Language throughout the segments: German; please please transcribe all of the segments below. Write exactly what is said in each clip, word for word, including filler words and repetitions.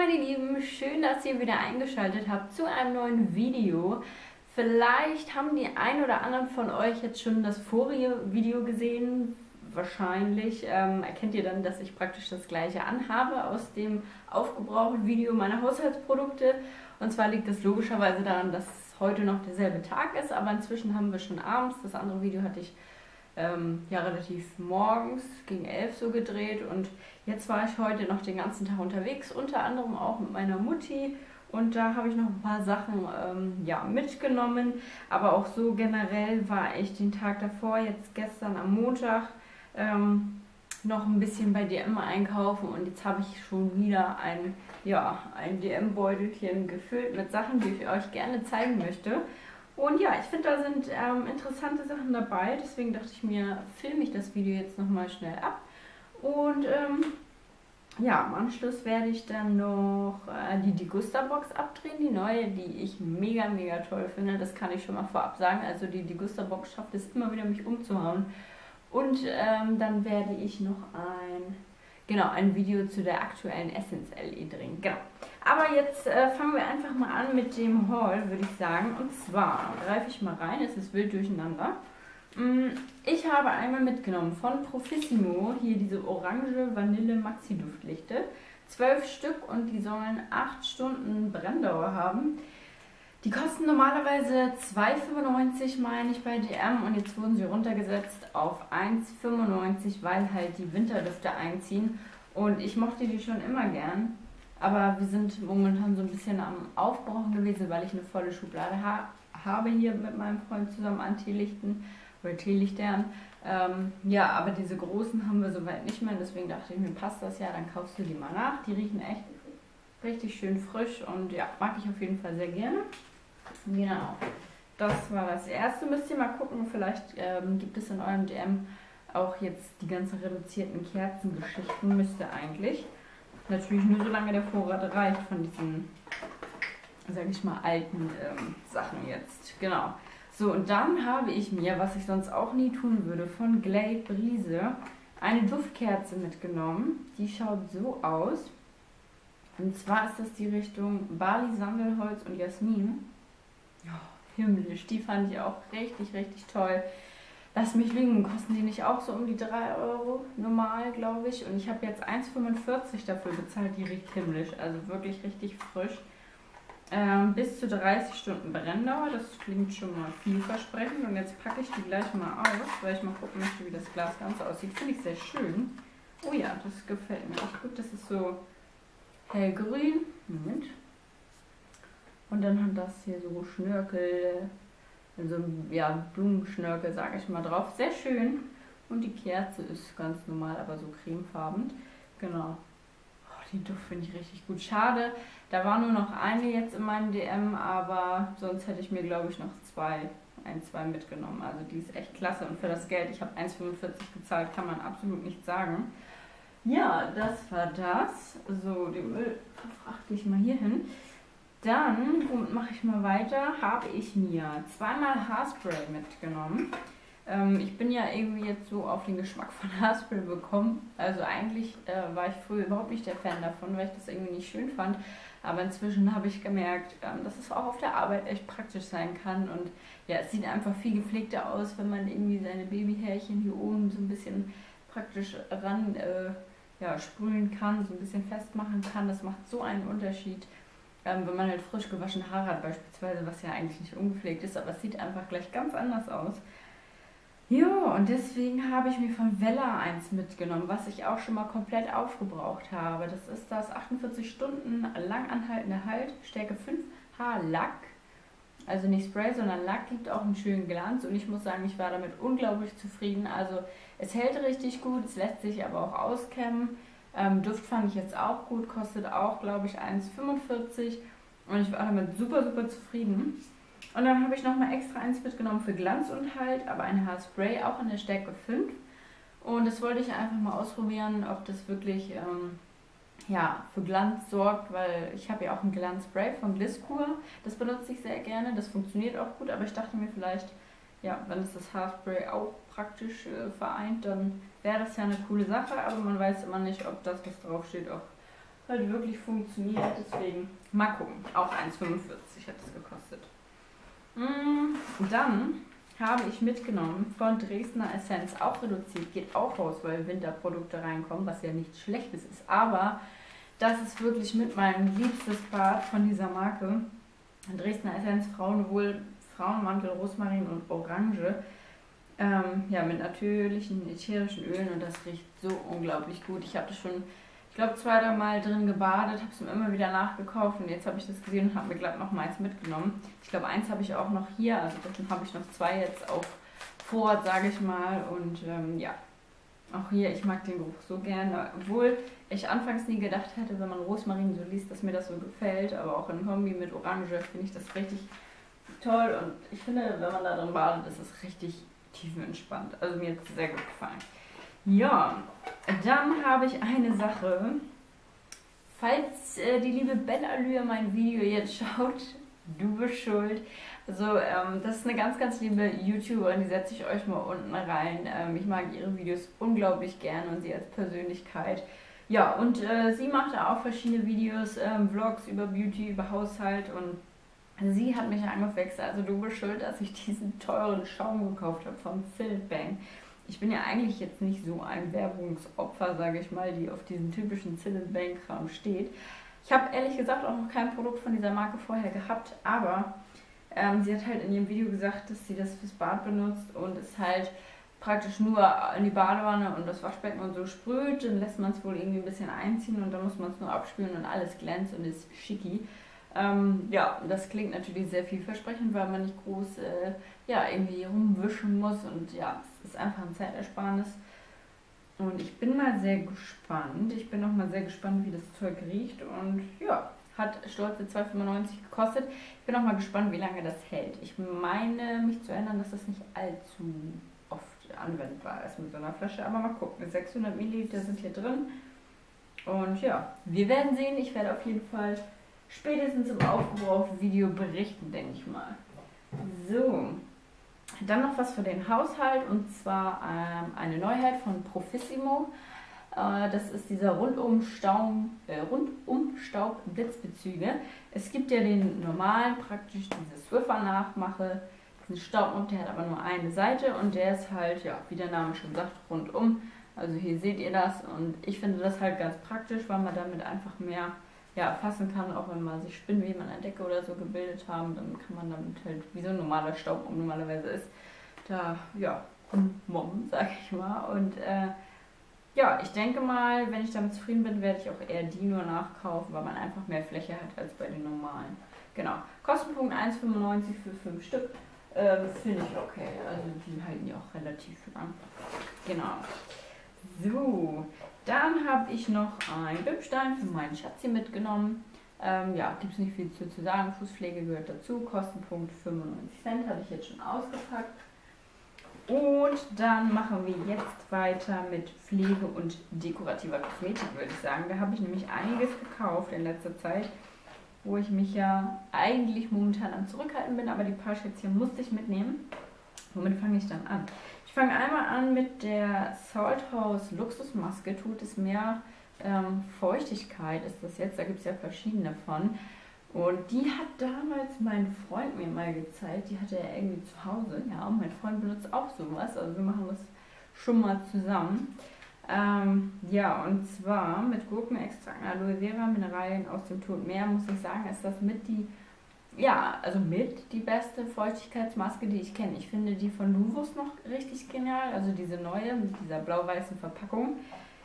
meine Lieben, schön, dass ihr wieder eingeschaltet habt zu einem neuen Video. Vielleicht haben die ein oder anderen von euch jetzt schon das vorige Video gesehen. Wahrscheinlich ähm, erkennt ihr dann, dass ich praktisch das gleiche anhabe aus dem aufgebrauchten Video meiner Haushaltsprodukte. Und zwar liegt es logischerweise daran, dass heute noch derselbe Tag ist, aber inzwischen haben wir schon abends. Das andere Video hatte ich ähm, ja relativ morgens gegen elf so gedreht und jetzt war ich heute noch den ganzen Tag unterwegs, unter anderem auch mit meiner Mutti. Und da habe ich noch ein paar Sachen ähm, ja, mitgenommen, aber auch so generell war ich den Tag davor, jetzt gestern am Montag, ähm, noch ein bisschen bei D M einkaufen und jetzt habe ich schon wieder ein, ja, ein D M-Beutelchen gefüllt mit Sachen, die ich euch gerne zeigen möchte. Und ja, ich finde, da sind ähm, interessante Sachen dabei, deswegen dachte ich mir, filme ich das Video jetzt nochmal schnell ab. Und ähm, ja, im Anschluss werde ich dann noch äh, die Degusta-Box abdrehen, die neue, die ich mega, mega toll finde. Das kann ich schon mal vorab sagen. Also die Degusta-Box schafft es immer wieder, mich umzuhauen. Und ähm, dann werde ich noch ein, genau, ein Video zu der aktuellen Essence L E drehen. Genau. Aber jetzt äh, fangen wir einfach mal an mit dem Haul, würde ich sagen. Und zwar greife ich mal rein, es ist wild durcheinander. Ich habe einmal mitgenommen von Profissimo hier diese Orange Vanille Maxi Duftlichte. zwölf Stück und die sollen acht Stunden Brenndauer haben. Die kosten normalerweise zwei fünfundneunzig, meine ich, bei D M und jetzt wurden sie runtergesetzt auf eins fünfundneunzig, weil halt die Winterdüfte einziehen. Und ich mochte die schon immer gern, aber wir sind momentan so ein bisschen am Aufbrauchen gewesen, weil ich eine volle Schublade ha habe hier mit meinem Freund zusammen an Teelichten. Oder Teelichtern. Ähm, ja, aber diese großen haben wir soweit nicht mehr, deswegen dachte ich mir, passt das ja, dann kaufst du die mal nach. Die riechen echt richtig schön frisch und ja, mag ich auf jeden Fall sehr gerne. Genau, das war das erste. Müsst ihr mal gucken, vielleicht ähm, gibt es in eurem D M auch jetzt die ganzen reduzierten Kerzengeschichten, müsste eigentlich. Natürlich nur solange der Vorrat reicht von diesen, sag ich mal, alten ähm, Sachen jetzt. Genau. So, und dann habe ich mir, was ich sonst auch nie tun würde, von Glade Brise eine Duftkerze mitgenommen. Die schaut so aus. Und zwar ist das die Richtung Bali, Sandelholz und Jasmin. Oh, himmlisch, die fand ich auch richtig, richtig toll. Lass mich lügen, kosten die nicht auch so um die drei Euro normal, glaube ich. Und ich habe jetzt eins fünfundvierzig dafür bezahlt, die riecht himmlisch, also wirklich richtig frisch. Ähm, bis zu dreißig Stunden Brenndauer, das klingt schon mal vielversprechend. Und jetzt packe ich die gleich mal aus, weil ich mal gucken möchte, wie das Glas ganz aussieht. Finde ich sehr schön. Oh ja, das gefällt mir echt gut. Das ist so hellgrün. Moment. Und dann hat das hier so Schnörkel, so ein ja, Blumenschnörkel, sage ich mal, drauf. Sehr schön. Und die Kerze ist ganz normal, aber so cremefarben. Genau. Die Duft finde ich richtig gut. Schade, da war nur noch eine jetzt in meinem D M, aber sonst hätte ich mir, glaube ich, noch zwei, ein, zwei mitgenommen. Also die ist echt klasse und für das Geld, ich habe eins fünfundvierzig gezahlt, kann man absolut nichts sagen. Ja, das war das. So, den Müll verfrachte ich mal hier hin. Dann, womit mache ich mal weiter, habe ich mir zweimal Haarspray mitgenommen. Ich bin ja irgendwie jetzt so auf den Geschmack von Haarspray bekommen. Also eigentlich äh, war ich früher überhaupt nicht der Fan davon, weil ich das irgendwie nicht schön fand. Aber inzwischen habe ich gemerkt, ähm, dass es auch auf der Arbeit echt praktisch sein kann. Und ja, es sieht einfach viel gepflegter aus, wenn man irgendwie seine Babyhärchen hier oben so ein bisschen praktisch ran äh, ja, sprühen kann, so ein bisschen festmachen kann. Das macht so einen Unterschied, ähm, wenn man halt frisch gewaschene Haare hat beispielsweise, was ja eigentlich nicht ungepflegt ist. Aber es sieht einfach gleich ganz anders aus. Ja, und deswegen habe ich mir von Wella eins mitgenommen, was ich auch schon mal komplett aufgebraucht habe. Das ist das achtundvierzig Stunden lang anhaltende Halt, Stärke fünf Haarlack. Also nicht Spray, sondern Lack, gibt auch einen schönen Glanz und ich muss sagen, ich war damit unglaublich zufrieden. Also es hält richtig gut, es lässt sich aber auch auskämmen. Ähm, Duft fand ich jetzt auch gut, kostet auch, glaube ich, eins fünfundvierzig und ich war damit super, super zufrieden. Und dann habe ich nochmal extra eins mitgenommen für Glanz und Halt, aber ein Haarspray, auch in der Stärke fünf. Und das wollte ich einfach mal ausprobieren, ob das wirklich ähm, ja, für Glanz sorgt, weil ich habe ja auch ein Glanzspray von Gliskur. Das benutze ich sehr gerne, das funktioniert auch gut, aber ich dachte mir vielleicht, ja, wenn es das Haarspray auch praktisch äh, vereint, dann wäre das ja eine coole Sache, aber man weiß immer nicht, ob das, was draufsteht, auch halt wirklich funktioniert. Deswegen mal gucken. Auch eins fünfundvierzig hat es gekostet. Mm, dann habe ich mitgenommen von Dresdner Essenz, auch reduziert, geht auch raus, weil Winterprodukte reinkommen, was ja nichts Schlechtes ist. Aber das ist wirklich mit meinem liebstes Bad von dieser Marke. Dresdner Essenz Frauenwohl, Frauenmantel, Rosmarin und Orange. Ähm, ja, mit natürlichen ätherischen Ölen und das riecht so unglaublich gut. Ich habe das schon, ich glaube, zwei, drei Mal drin gebadet, habe es mir immer wieder nachgekauft und jetzt habe ich das gesehen und habe mir glatt noch mal eins mitgenommen. Ich glaube, eins habe ich auch noch hier, also davon habe ich noch zwei jetzt auf Vorrat, sage ich mal. Und ähm, ja, auch hier, ich mag den Geruch so gerne, obwohl ich anfangs nie gedacht hätte, wenn man Rosmarin so liest, dass mir das so gefällt, aber auch in Kombi mit Orange finde ich das richtig toll und ich finde, wenn man da drin badet, ist es richtig tiefenentspannt. Also mir hat es sehr gut gefallen. Ja, dann habe ich eine Sache. Falls äh, die liebe Bellallure mein Video jetzt schaut, du bist schuld. Also ähm, das ist eine ganz, ganz liebe YouTuberin, die setze ich euch mal unten rein. Ähm, ich mag ihre Videos unglaublich gerne und sie als Persönlichkeit. Ja, und äh, sie macht auch verschiedene Videos, ähm, Vlogs über Beauty, über Haushalt und sie hat mich angefixt. Also du bist schuld, dass ich diesen teuren Schaum gekauft habe von Cillit Bang. Ich bin ja eigentlich jetzt nicht so ein Werbungsopfer, sage ich mal, die auf diesen typischen Cillit Bang Kram steht. Ich habe ehrlich gesagt auch noch kein Produkt von dieser Marke vorher gehabt, aber ähm, sie hat halt in ihrem Video gesagt, dass sie das fürs Bad benutzt und es halt praktisch nur in die Badewanne und das Waschbecken und so sprüht. Dann lässt man es wohl irgendwie ein bisschen einziehen und dann muss man es nur abspülen und alles glänzt und ist schicki. Ähm, ja, das klingt natürlich sehr vielversprechend, weil man nicht groß äh, ja, irgendwie rumwischen muss und ja, es ist einfach ein Zeitersparnis. Und ich bin mal sehr gespannt. Ich bin auch mal sehr gespannt, wie das Zeug riecht und ja, hat stolze zwei fünfundneunzig gekostet. Ich bin auch mal gespannt, wie lange das hält. Ich meine, mich zu erinnern, dass das nicht allzu oft anwendbar ist mit so einer Flasche, aber mal gucken. sechshundert Milliliter sind hier drin und ja, wir werden sehen. Ich werde auf jeden Fall spätestens im Aufgebraucht-Video berichten, denke ich mal. So, dann noch was für den Haushalt und zwar ähm, eine Neuheit von Profissimo. Äh, das ist dieser Rundum-Staub, äh, Rundum-Staub-Blitzbezüge. Es gibt ja den normalen, praktisch diese Swiffer-Nachmache, diesen Staubmund, der hat aber nur eine Seite und der ist halt, ja, wie der Name schon sagt, rundum. Also hier seht ihr das und ich finde das halt ganz praktisch, weil man damit einfach mehr ja, fassen kann, auch wenn man sich Spinnweben an der Decke oder so gebildet haben, dann kann man damit halt, wie so ein normaler Staub normalerweise ist, da, ja, mobben, sag ich mal. Und äh, ja, ich denke mal, wenn ich damit zufrieden bin, werde ich auch eher die nur nachkaufen, weil man einfach mehr Fläche hat als bei den normalen. Genau. Kostenpunkt eins fünfundneunzig für fünf Stück. Ähm, finde ich okay. Also die halten ja auch relativ lang. Genau. So, dann habe ich noch einen Bimstein für meinen Schatzi mitgenommen. Ähm, ja, gibt es nicht viel zu, zu sagen. Fußpflege gehört dazu. Kostenpunkt fünfundneunzig Cent, habe ich jetzt schon ausgepackt. Und dann machen wir jetzt weiter mit Pflege und dekorativer Kosmetik, würde ich sagen. Da habe ich nämlich einiges gekauft in letzter Zeit, wo ich mich ja eigentlich momentan am Zurückhalten bin, aber die paar Schätzchen musste ich mitnehmen. Womit fange ich dann an? Ich fange einmal an mit der Salt House Luxusmaske. Tut es mehr ähm, Feuchtigkeit ist das jetzt. Da gibt es ja verschiedene von. Und die hat damals mein Freund mir mal gezeigt. Die hatte er irgendwie zu Hause. Ja, und mein Freund benutzt auch sowas. Also wir machen das schon mal zusammen. Ähm, ja, und zwar mit Gurkenextrakt, Aloe Vera, Mineralien aus dem Toten Meer, muss ich sagen, ist das mit die, ja, also mit die beste Feuchtigkeitsmaske, die ich kenne. Ich finde die von Luvos noch richtig genial, also diese neue mit dieser blau-weißen Verpackung.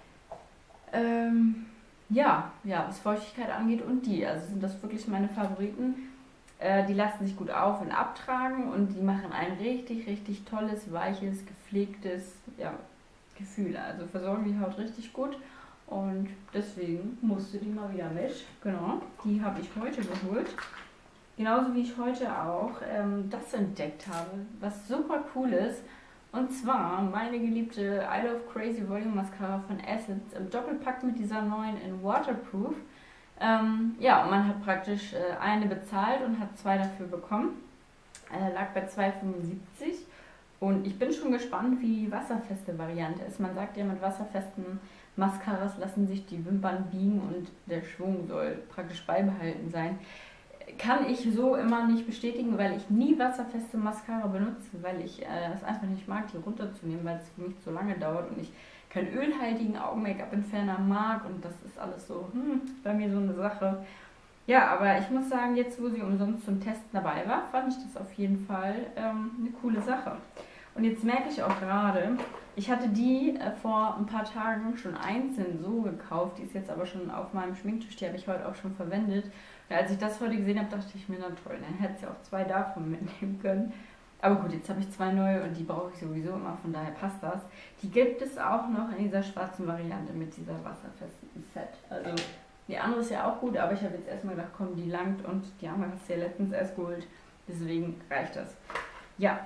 Ähm, ja, ja, was Feuchtigkeit angeht und die, also sind das wirklich meine Favoriten. Äh, die lassen sich gut auf- und abtragen und die machen ein richtig, richtig tolles, weiches, gepflegtes, ja, Gefühl. Also versorgen die Haut richtig gut und deswegen musste die mal wieder mit. Genau, die habe ich heute geholt. Genauso wie ich heute auch ähm, das entdeckt habe, was super cool ist. Und zwar meine geliebte I Love Crazy Volume Mascara von Essence im Doppelpack mit dieser neuen in Waterproof. Ähm, ja, und man hat praktisch äh, eine bezahlt und hat zwei dafür bekommen. Äh, lag bei zwei fünfundsiebzig. Und ich bin schon gespannt, wie die wasserfeste Variante ist. Man sagt ja, mit wasserfesten Mascaras lassen sich die Wimpern biegen und der Schwung soll praktisch beibehalten sein. Kann ich so immer nicht bestätigen, weil ich nie wasserfeste Mascara benutze, weil ich äh, es einfach nicht mag, die runterzunehmen, weil es für mich zu lange dauert und ich keinen ölhaltigen Augen-Make-up-Entferner mag und das ist alles so, hm, bei mir so eine Sache. Ja, aber ich muss sagen, jetzt wo sie umsonst zum Testen dabei war, fand ich das auf jeden Fall ähm, eine coole Sache. Und jetzt merke ich auch gerade, ich hatte die äh, vor ein paar Tagen schon einzeln so gekauft, die ist jetzt aber schon auf meinem Schminktisch, die habe ich heute auch schon verwendet. Und als ich das heute gesehen habe, dachte ich mir, na toll, dann hätte ich auch zwei davon mitnehmen können. Aber gut, jetzt habe ich zwei neue und die brauche ich sowieso immer, von daher passt das. Die gibt es auch noch in dieser schwarzen Variante mit dieser wasserfesten Set. Also die andere ist ja auch gut, aber ich habe jetzt erstmal gedacht, komm, die langt und die andere hast du ja letztens erst geholt. Deswegen reicht das. Ja,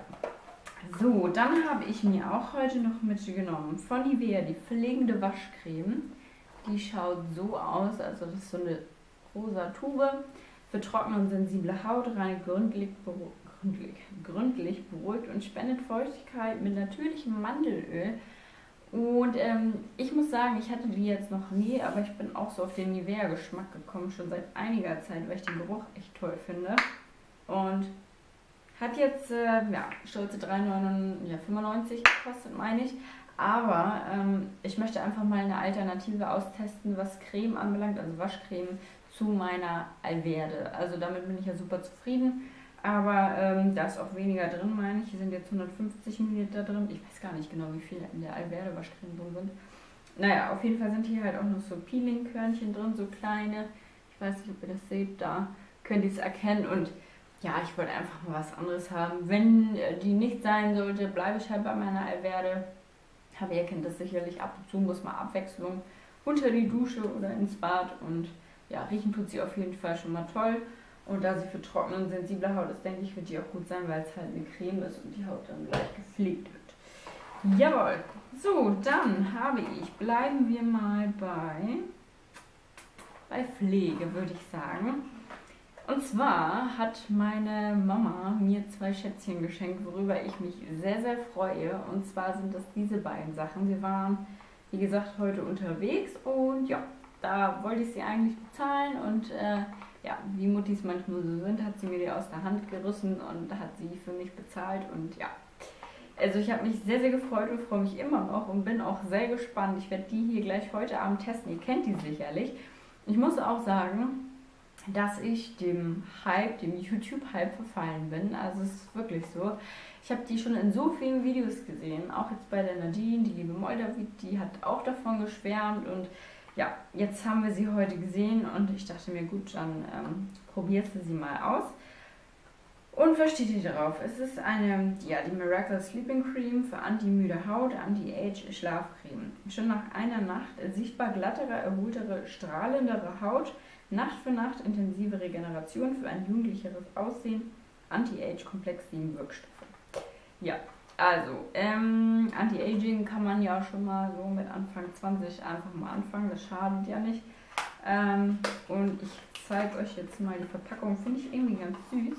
so, dann habe ich mir auch heute noch mitgenommen von Nivea die pflegende Waschcreme. Die schaut so aus, also das ist so eine rosa Tube für trockene und sensible Haut, reinigt gründlich, gründlich, gründlich beruhigt und spendet Feuchtigkeit mit natürlichem Mandelöl. Und ähm, ich muss sagen, ich hatte die jetzt noch nie, aber ich bin auch so auf den Nivea-Geschmack gekommen, schon seit einiger Zeit, weil ich den Geruch echt toll finde. Und hat jetzt, äh, ja, stolze drei fünfundneunzig gekostet, meine ich. Aber ähm, ich möchte einfach mal eine Alternative austesten, was Creme anbelangt, also Waschcreme zu meiner Alverde. Also damit bin ich ja super zufrieden. Aber ähm, da ist auch weniger drin, meine ich. Hier sind jetzt hundertfünfzig Milliliter drin. Ich weiß gar nicht genau, wie viel in der Alverde Waschcreme drin sind. Naja, auf jeden Fall sind hier halt auch noch so Peeling-Körnchen drin, so kleine. Ich weiß nicht, ob ihr das seht, da könnt ihr es erkennen. Und ja, ich wollte einfach mal was anderes haben. Wenn die nicht sein sollte, bleibe ich halt bei meiner Alverde. Aber ihr kennt das sicherlich, ab und zu muss mal Abwechslung unter die Dusche oder ins Bad. Und ja, riechen tut sie auf jeden Fall schon mal toll. Und da sie für trockene und sensible Haut ist, denke ich, wird die auch gut sein, weil es halt eine Creme ist und die Haut dann gleich gepflegt wird. Jawohl. So, dann habe ich, bleiben wir mal bei, bei Pflege, würde ich sagen. Und zwar hat meine Mama mir zwei Schätzchen geschenkt, worüber ich mich sehr, sehr freue. Und zwar sind das diese beiden Sachen. Wir waren, wie gesagt, heute unterwegs und ja, da wollte ich sie eigentlich bezahlen und äh, ja, wie Muttis manchmal so sind, hat sie mir die aus der Hand gerissen und hat sie für mich bezahlt und ja. Also ich habe mich sehr, sehr gefreut und freue mich immer noch und bin auch sehr gespannt. Ich werde die hier gleich heute Abend testen. Ihr kennt die sicherlich. Ich muss auch sagen, dass ich dem Hype, dem YouTube-Hype verfallen bin. Also es ist wirklich so. Ich habe die schon in so vielen Videos gesehen, auch jetzt bei der Nadine, die liebe Moldavit, die hat auch davon geschwärmt und ja, jetzt haben wir sie heute gesehen und ich dachte mir, gut, dann ähm, probierst du sie mal aus. Und was steht hier drauf? Es ist eine, ja, die Miracle Sleeping Cream für anti-müde Haut, Anti-Age Schlafcreme. Schon nach einer Nacht sichtbar glattere, erholtere, strahlendere Haut, Nacht für Nacht intensive Regeneration für ein jugendlicheres Aussehen, Anti-Age Komplex sieben Wirkstoffe. Ja, also, ähm, Anti-Aging kann man ja schon mal so mit Anfang zwanzig einfach mal anfangen, das schadet ja nicht. Ähm, und ich zeige euch jetzt mal die Verpackung, finde ich irgendwie ganz süß.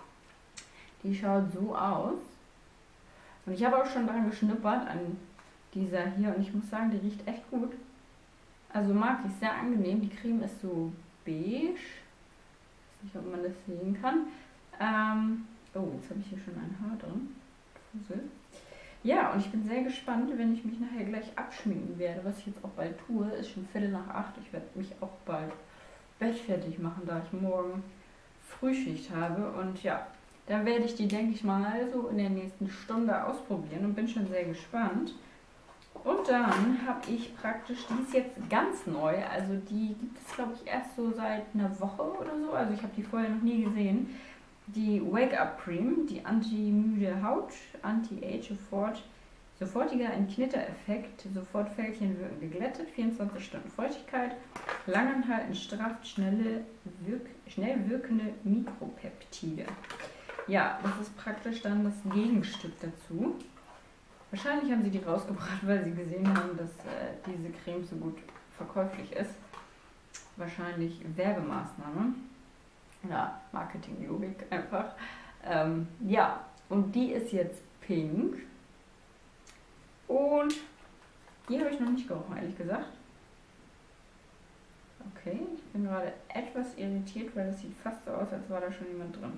Die schaut so aus. Und ich habe auch schon daran geschnuppert, an dieser hier. Und ich muss sagen, die riecht echt gut. Also mag ich, sehr angenehm. Die Creme ist so beige. Ich weiß nicht, ob man das sehen kann. Ähm, oh, jetzt habe ich hier schon ein Haar drin. Fussel. Ja, und ich bin sehr gespannt, wenn ich mich nachher gleich abschminken werde. Was ich jetzt auch bald tue, ist schon Viertel nach acht. Ich werde mich auch bald bettfertig machen, da ich morgen Frühschicht habe. Und ja, dann werde ich die, denke ich mal, so in der nächsten Stunde ausprobieren und bin schon sehr gespannt. Und dann habe ich praktisch, die ist jetzt ganz neu, also die gibt es, glaube ich, erst so seit einer Woche oder so. Also ich habe die vorher noch nie gesehen. Die Wake-up Cream, die anti-müde Haut, Anti-Age, sofort, sofortiger Entknitter-Effekt, sofort Fältchen wirken geglättet, vierundzwanzig Stunden Feuchtigkeit, langanhaltend strafft, schnelle, wirk schnell wirkende Mikropeptide. Ja, das ist praktisch dann das Gegenstück dazu. Wahrscheinlich haben sie die rausgebracht, weil sie gesehen haben, dass äh, diese Creme so gut verkäuflich ist. Wahrscheinlich Werbemaßnahme. Ja, Marketing-Logik einfach. Ähm, ja, und die ist jetzt pink. Und die habe ich noch nicht gerochen, ehrlich gesagt. Okay, ich bin gerade etwas irritiert, weil das sieht fast so aus, als war da schon jemand drin.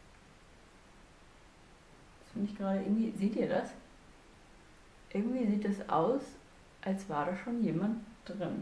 Das finde ich gerade irgendwie, seht ihr das? Irgendwie sieht es aus, als war da schon jemand drin.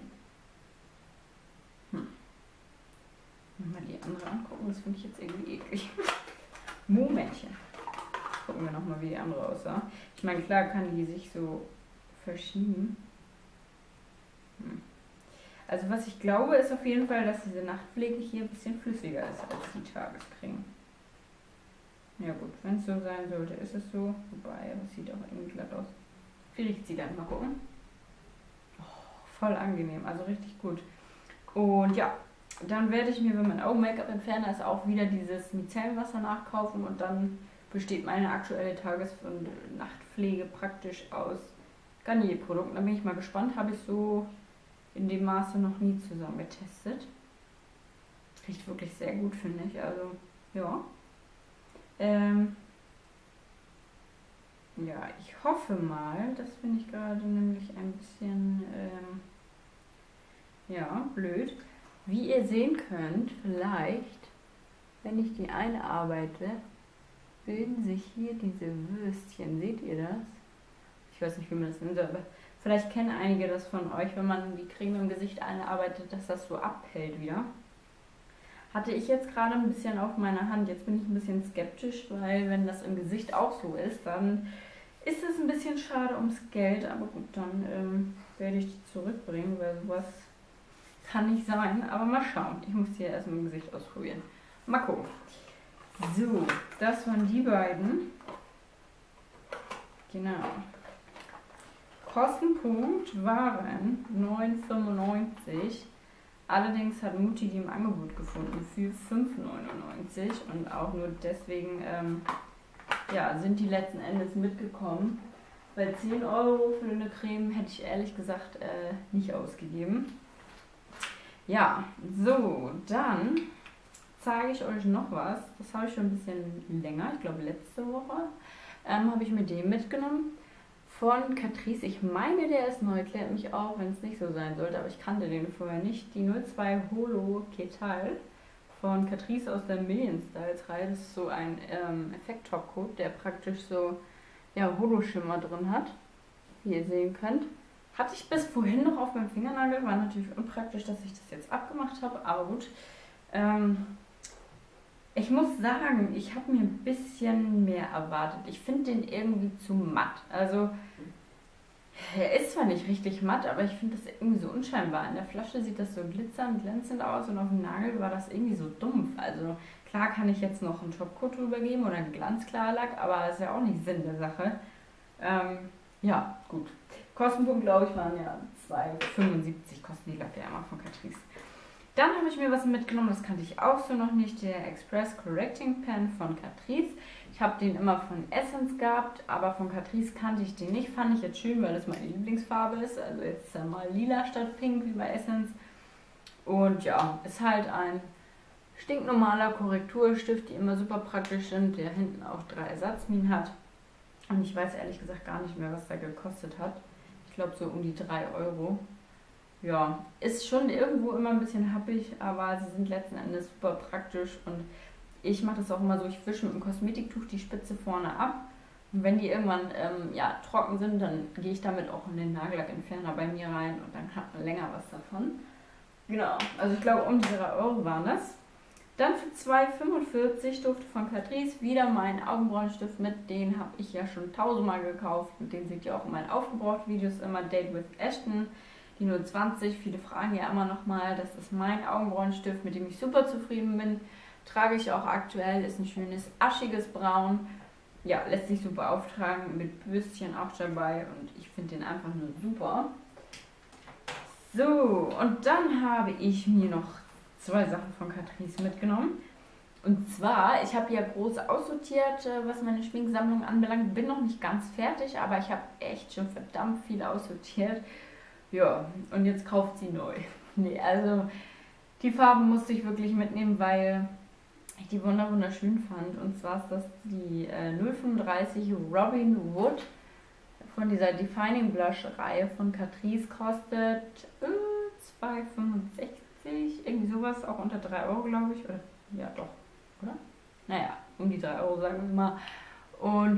Hm. Mal die andere angucken, das finde ich jetzt irgendwie eklig. Momentchen. Gucken wir nochmal, wie die andere aussah. Ich meine, klar kann die sich so verschieben. Hm. Also was ich glaube, ist auf jeden Fall, dass diese Nachtpflege hier ein bisschen flüssiger ist als die Tagescreme. Ja gut, wenn es so sein sollte, ist es so. Wobei, das sieht auch irgendwie glatt aus. Wie riecht sie dann? Mal gucken. Oh, voll angenehm, also richtig gut. Und ja, dann werde ich mir, wenn mein Augen-Make-up-Entferner ist, auch wieder dieses Micellenwasser nachkaufen und dann besteht meine aktuelle Tages- und Nachtpflege praktisch aus Garnier-Produkten. Da bin ich mal gespannt, habe ich so in dem Maße noch nie zusammen getestet. Riecht wirklich sehr gut, finde ich. Also, ja. Ähm, ja, ich hoffe mal, das finde ich gerade nämlich ein bisschen, ähm, ja, blöd. Wie ihr sehen könnt, vielleicht, wenn ich die einarbeite, bilden sich hier diese Würstchen. Seht ihr das? Ich weiß nicht, wie man das nennt, aber vielleicht kennen einige das von euch, wenn man die Creme im Gesicht einarbeitet, dass das so abhält wieder. Hatte ich jetzt gerade ein bisschen auf meiner Hand. Jetzt bin ich ein bisschen skeptisch, weil wenn das im Gesicht auch so ist, dann ist es ein bisschen schade ums Geld. Aber gut, dann ähm, werde ich die zurückbringen, weil sowas kann nicht sein. Aber mal schauen. Ich muss die ja erstmal im Gesicht ausprobieren. Mal gucken. So, das waren die beiden. Genau. Kostenpunkt waren neun fünfundneunzig. Allerdings hat Mutti die im Angebot gefunden für fünf neunundneunzig und auch nur deswegen ähm, ja, sind die letzten Endes mitgekommen. Weil zehn Euro für eine Creme hätte ich ehrlich gesagt äh, nicht ausgegeben. Ja, so, dann zeige ich euch noch was. Das habe ich schon ein bisschen länger, ich glaube letzte Woche, ähm, habe ich mir den mitgenommen. Von Catrice, ich meine, der ist neu, klärt mich auch, wenn es nicht so sein sollte, aber ich kannte den vorher nicht. Die null zwei Holo Ketal von Catrice aus der Million Styles Reihe. Das ist so ein ähm, Effekt-Topcoat, der praktisch so ja, Holo-Schimmer drin hat, wie ihr sehen könnt. Hatte ich bis vorhin noch auf meinem Fingernagel, war natürlich unpraktisch, dass ich das jetzt abgemacht habe, aber gut. Ähm, Ich muss sagen, ich habe mir ein bisschen mehr erwartet. Ich finde den irgendwie zu matt. Also, er ist zwar nicht richtig matt, aber ich finde das irgendwie so unscheinbar. In der Flasche sieht das so glitzernd, glänzend aus und auf dem Nagel war das irgendwie so dumpf. Also, klar kann ich jetzt noch einen Topcoat drüber geben oder einen Glanzklarlack, aber das ist ja auch nicht Sinn der Sache. Ähm, ja, gut. Kostenpunkt, glaube ich, waren ja zwei fünfundsiebzig kosten die Latte einmal von Catrice. Dann habe ich mir was mitgenommen, das kannte ich auch so noch nicht, der Express Correcting Pen von Catrice. Ich habe den immer von Essence gehabt, aber von Catrice kannte ich den nicht. Fand ich jetzt schön, weil das meine Lieblingsfarbe ist. Also jetzt ist er mal lila statt pink wie bei Essence. Und ja, ist halt ein stinknormaler Korrekturstift, die immer super praktisch sind, der hinten auch drei Ersatzminen hat. Und ich weiß ehrlich gesagt gar nicht mehr, was der gekostet hat. Ich glaube so um die drei Euro. Ja, ist schon irgendwo immer ein bisschen happig, aber sie sind letzten Endes super praktisch und ich mache das auch immer so, ich wische mit dem Kosmetiktuch die Spitze vorne ab und wenn die irgendwann ähm, ja, trocken sind, dann gehe ich damit auch in den Nagellackentferner bei mir rein und dann hat man länger was davon. Genau, also ich glaube um die drei Euro waren das. Dann für zwei fünfundvierzig durfte von Catrice wieder mein Augenbrauenstift mit, den habe ich ja schon tausendmal gekauft, und den seht ihr auch in meinen Aufgebraucht-Videos immer, Date with Ashton. Die null zwanzig, viele fragen ja immer nochmal, das ist mein Augenbrauenstift, mit dem ich super zufrieden bin. Trage ich auch aktuell, ist ein schönes aschiges Braun. Ja, lässt sich super auftragen, mit Bürstchen auch dabei und ich finde den einfach nur super. So, und dann habe ich mir noch zwei Sachen von Catrice mitgenommen. Und zwar, ich habe ja groß aussortiert, was meine Schminksammlung anbelangt. Bin noch nicht ganz fertig, aber ich habe echt schon verdammt viel aussortiert. Ja, und jetzt kauft sie neu. Nee, also die Farben musste ich wirklich mitnehmen, weil ich die wunderschön fand. Und zwar ist das die äh, null fünfunddreißig Robin Wood von dieser Defining Blush Reihe von Catrice, kostet äh, zwei fünfundsechzig. achtzig, irgendwie sowas, auch unter drei Euro, glaube ich. Oder, ja, doch, oder? Naja, um die drei Euro, sagen wir mal. Und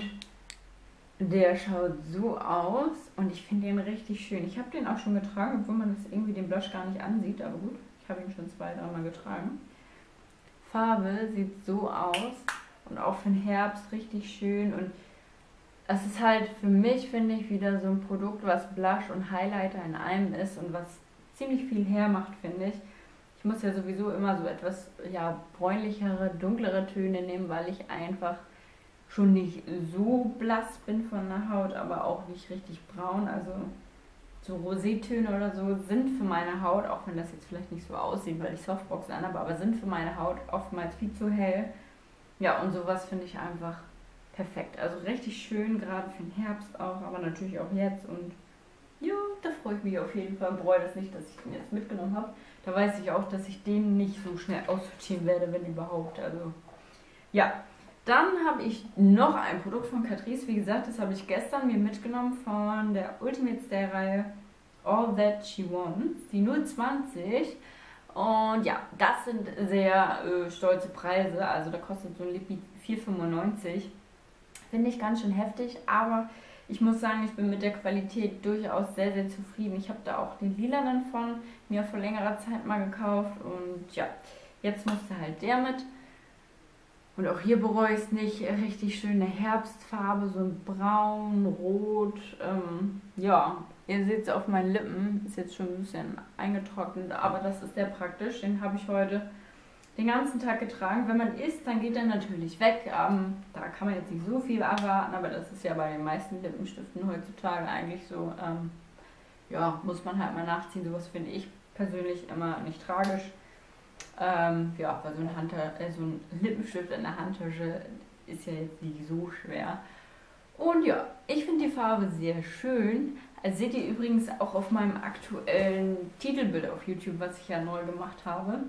der schaut so aus und ich finde den richtig schön. Ich habe den auch schon getragen, obwohl man das irgendwie den Blush gar nicht ansieht, aber gut, ich habe ihn schon zwei, dreimal getragen. Farbe sieht so aus und auch für den Herbst richtig schön und es ist halt für mich, finde ich, wieder so ein Produkt, was Blush und Highlighter in einem ist und was ziemlich viel hermacht, finde ich. Ich muss ja sowieso immer so etwas ja, bräunlichere, dunklere Töne nehmen, weil ich einfach schon nicht so blass bin von der Haut, aber auch nicht richtig braun. Also so Rosétöne oder so sind für meine Haut, auch wenn das jetzt vielleicht nicht so aussieht, weil ich Softbox anhabe, aber sind für meine Haut oftmals viel zu hell. Ja, und sowas finde ich einfach perfekt. Also richtig schön, gerade für den Herbst auch, aber natürlich auch jetzt. Und ja, da freue ich mich auf jeden Fall. Bereue das nicht, dass ich den jetzt mitgenommen habe. Da weiß ich auch, dass ich den nicht so schnell aussortieren werde, wenn überhaupt. Also ja. Dann habe ich noch ein Produkt von Catrice, wie gesagt, das habe ich gestern mir mitgenommen von der Ultimate Stay Reihe All That She Wants, die null zwanzig. Und ja, das sind sehr äh, stolze Preise, also da kostet so ein Lippi vier fünfundneunzig. Finde ich ganz schön heftig, aber ich muss sagen, ich bin mit der Qualität durchaus sehr, sehr zufrieden. Ich habe da auch den lilanen von mir vor längerer Zeit mal gekauft und ja, jetzt musste halt der mit. Und auch hier bereue ich es nicht. Richtig schöne Herbstfarbe, so ein braun, rot. Ähm, ja, ihr seht es auf meinen Lippen. Ist jetzt schon ein bisschen eingetrocknet, aber das ist sehr praktisch. Den habe ich heute den ganzen Tag getragen. Wenn man isst, dann geht er natürlich weg. Ähm, da kann man jetzt nicht so viel erwarten, aber das ist ja bei den meisten Lippenstiften heutzutage eigentlich so. Ähm, ja, muss man halt mal nachziehen. Sowas finde ich persönlich immer nicht tragisch. Ähm, ja, weil so ein, Handta- äh, so ein Lippenstift in der Handtasche ist ja jetzt nicht so schwer. Und ja, ich finde die Farbe sehr schön. Also seht ihr übrigens auch auf meinem aktuellen Titelbild auf YouTube, was ich ja neu gemacht habe.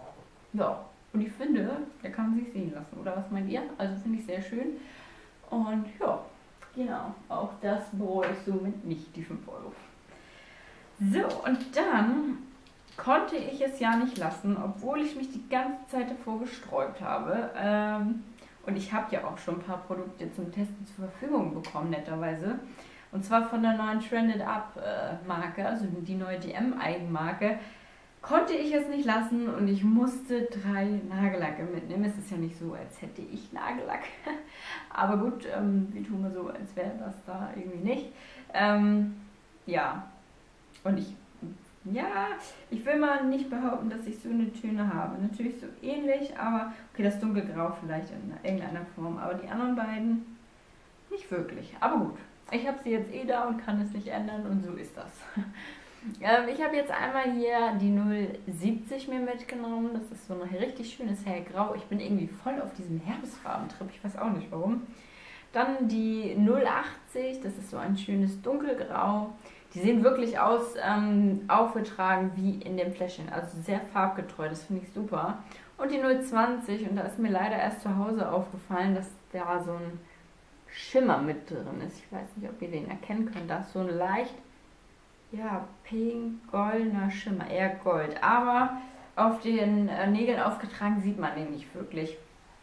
Ja, und ich finde, der kann man sich sehen lassen. Oder was meint ihr? Also finde ich sehr schön. Und ja, genau, auch das bereue ich somit nicht, die fünf Euro. So, und dann konnte ich es ja nicht lassen, obwohl ich mich die ganze Zeit davor gesträubt habe. Ähm, und ich habe ja auch schon ein paar Produkte zum Testen zur Verfügung bekommen, netterweise. Und zwar von der neuen Trended Up äh, Marke, also die neue D M-Eigenmarke. Konnte ich es nicht lassen und ich musste drei Nagellacke mitnehmen. Es ist ja nicht so, als hätte ich Nagellack. Aber gut, ähm, wir tun mal so, als wäre das da irgendwie nicht. Ähm, ja, und ich Ja, ich will mal nicht behaupten, dass ich so eine Töne habe. Natürlich so ähnlich, aber okay, das dunkelgrau vielleicht in irgendeiner Form, aber die anderen beiden nicht wirklich. Aber gut, ich habe sie jetzt eh da und kann es nicht ändern und so ist das. ähm, ich habe jetzt einmal hier die null siebzig mir mitgenommen. Das ist so ein richtig schönes hellgrau. Ich bin irgendwie voll auf diesem Herbstfarbentrip, ich weiß auch nicht warum. Dann die null achtzig, das ist so ein schönes dunkelgrau. Die sehen wirklich aus, ähm, aufgetragen wie in dem Fläschchen, also sehr farbgetreu, das finde ich super. Und die null zwanzig, und da ist mir leider erst zu Hause aufgefallen, dass da so ein Schimmer mit drin ist. Ich weiß nicht, ob ihr den erkennen könnt, da ist so ein leicht, ja, pink-goldener Schimmer, eher Gold. Aber auf den äh, Nägeln aufgetragen sieht man den nicht wirklich.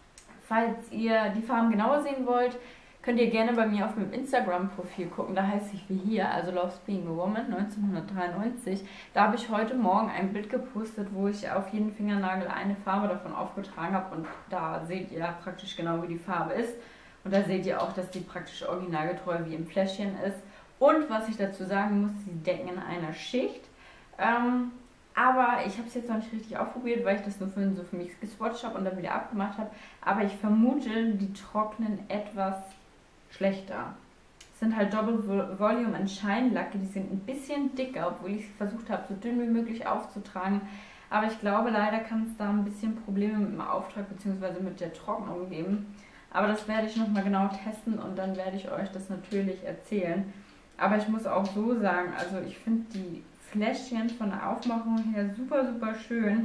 Falls ihr die Farben genauer sehen wollt, könnt ihr gerne bei mir auf meinem Instagram-Profil gucken, da heiße ich wie hier, also Loves Being a Woman neunzehnhundertdreiundneunzig. Da habe ich heute Morgen ein Bild gepostet, wo ich auf jeden Fingernagel eine Farbe davon aufgetragen habe und da seht ihr praktisch genau, wie die Farbe ist. Und da seht ihr auch, dass die praktisch originalgetreu wie im Fläschchen ist. Und was ich dazu sagen muss, sie decken in einer Schicht. Ähm, aber ich habe es jetzt noch nicht richtig ausprobiert, weil ich das nur für, so für mich geswatcht habe und dann wieder abgemacht habe. Aber ich vermute, die trocknen etwas schlechter. Es sind halt Double Volume and Shine Lacke, die sind ein bisschen dicker, obwohl ich versucht habe, so dünn wie möglich aufzutragen. Aber ich glaube, leider kann es da ein bisschen Probleme mit dem Auftrag bzw. mit der Trocknung geben. Aber das werde ich nochmal genau testen und dann werde ich euch das natürlich erzählen. Aber ich muss auch so sagen, also ich finde die Fläschchen von der Aufmachung her super, super schön.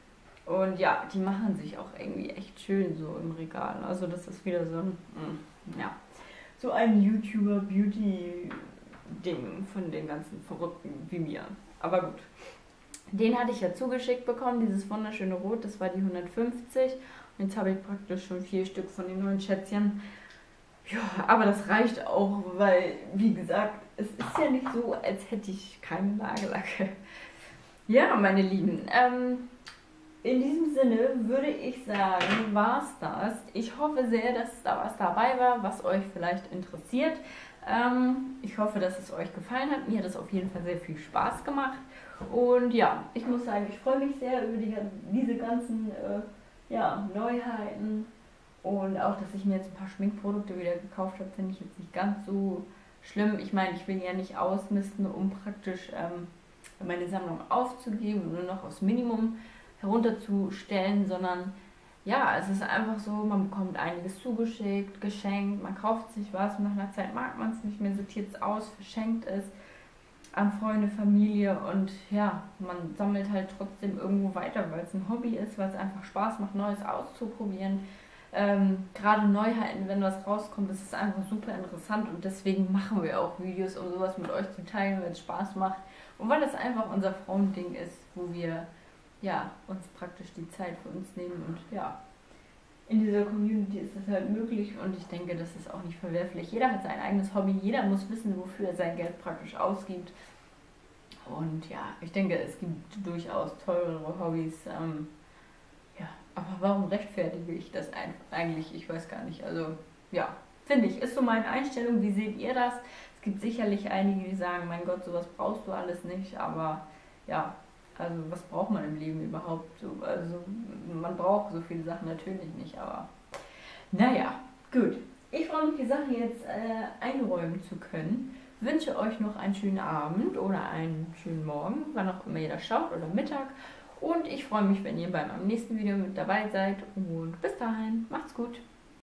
Und ja, die machen sich auch irgendwie echt schön so im Regal. Also das ist wieder so ein, ja, so ein YouTuber-Beauty-Ding von den ganzen Verrückten wie mir. Aber gut. Den hatte ich ja zugeschickt bekommen, dieses wunderschöne Rot, das war die hundertfünfzig. Und jetzt habe ich praktisch schon vier Stück von den neuen Schätzchen. Ja, aber das reicht auch, weil, wie gesagt, es ist ja nicht so, als hätte ich keine Nagellacke. Ja, meine Lieben, ähm, in diesem Sinne würde ich sagen, war's das. Ich hoffe sehr, dass da was dabei war, was euch vielleicht interessiert. Ähm, ich hoffe, dass es euch gefallen hat. Mir hat es auf jeden Fall sehr viel Spaß gemacht. Und ja, ich muss sagen, ich freue mich sehr über die, diese ganzen äh, ja, Neuheiten. Und auch, dass ich mir jetzt ein paar Schminkprodukte wieder gekauft habe, finde ich jetzt nicht ganz so schlimm. Ich meine, ich will ja nicht ausmisten, um praktisch ähm, meine Sammlung aufzugeben und nur noch aufs Minimum herunterzustellen, sondern ja, es ist einfach so, man bekommt einiges zugeschickt, geschenkt, man kauft sich was und nach einer Zeit mag man es nicht mehr, sortiert es aus, verschenkt es an Freunde, Familie und ja, man sammelt halt trotzdem irgendwo weiter, weil es ein Hobby ist, weil es einfach Spaß macht, Neues auszuprobieren. Ähm, gerade Neuheiten, wenn was rauskommt, das ist einfach super interessant und deswegen machen wir auch Videos, um sowas mit euch zu teilen, weil es Spaß macht und weil das einfach unser Frauending ist, wo wir ja, uns praktisch die Zeit für uns nehmen und ja, in dieser Community ist das halt möglich und ich denke, das ist auch nicht verwerflich. Jeder hat sein eigenes Hobby, jeder muss wissen, wofür er sein Geld praktisch ausgibt und ja, ich denke, es gibt durchaus teurere Hobbys, ähm, ja, aber warum rechtfertige ich das eigentlich? Ich weiß gar nicht, also ja, finde ich, ist so meine Einstellung, wie seht ihr das? Es gibt sicherlich einige, die sagen, mein Gott, sowas brauchst du alles nicht, aber ja, also was braucht man im Leben überhaupt? So, also man braucht so viele Sachen natürlich nicht, aber naja, gut. Ich freue mich, die Sachen jetzt äh, einräumen zu können. Wünsche euch noch einen schönen Abend oder einen schönen Morgen, wann auch immer ihr das schaut oder Mittag. Und ich freue mich, wenn ihr beim nächsten Video mit dabei seid. Und bis dahin, macht's gut.